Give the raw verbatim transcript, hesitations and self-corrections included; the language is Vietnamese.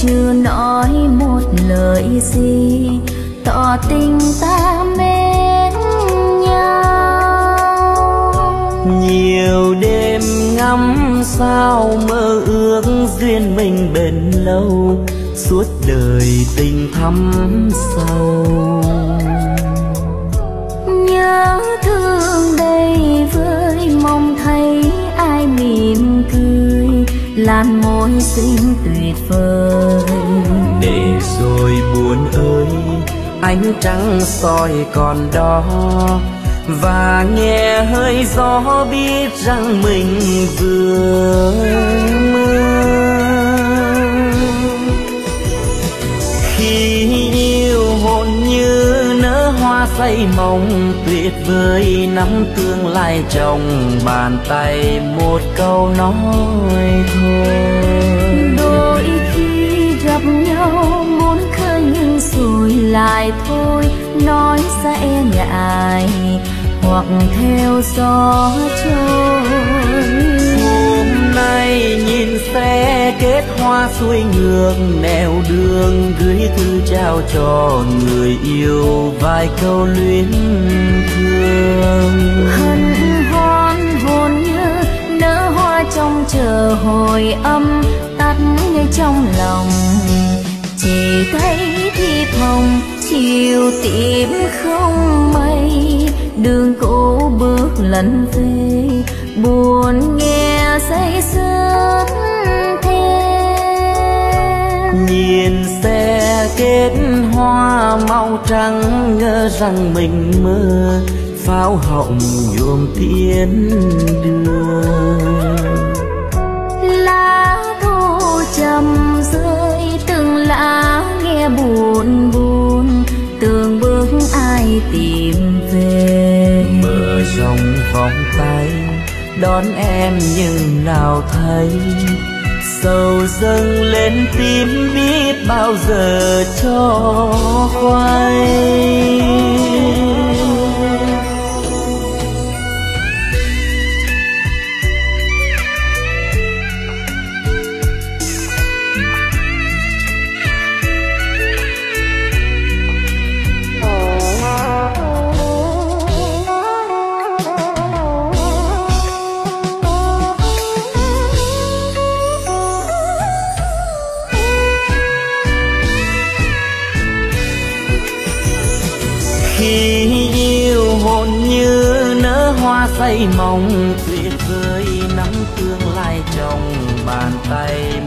chưa nói một lời gì tỏ tình ta mến nhau. Nhiều đêm ngắm sao mơ ước duyên mình bền lâu, suốt đời tình thắm sâu. Nhớ thương đây với mong thấy ai mỉm cười, làn môi xinh tuyệt vời. Để rồi buồn ơi, ánh trăng soi còn đó, và nghe hơi gió biết rằng mình vừa mơ. Khi yêu hồn như nở hoa say mộng, tuyệt vời nắm tương lai trong bàn tay, một câu nói thôi. Đôi khi gặp nhau muốn khơi nhưng rồi lại thôi, nói ra e ngại hoặc theo gió trôi. Hôm nay nhìn xe kết hoa xuôi ngược nẻo đường, gửi thư trao cho người yêu vài câu luyến thương. Hân hoan hồn như nở hoa trong chờ hồi âm, tắt ngay trong lòng chỉ thấy thiệp hồng chiều tím không mây. Đường cũ bước lần về buồn nghe say sướt thêm. Nhìn xe kết hoa màu trắng, ngỡ rằng mình mơ pháo hồng nhuộm tiến đường. Lá thu trầm rơi từng lá nghe buồn buồn, từng bước ai tìm về. Mở rộng vòng tay đón em nhưng nào thấy, sầu dâng lên tim biết bao giờ cho quay. Khi yêu hồn như nở hoa say mộng, tuyệt vời nắm tương lai trong bàn tay,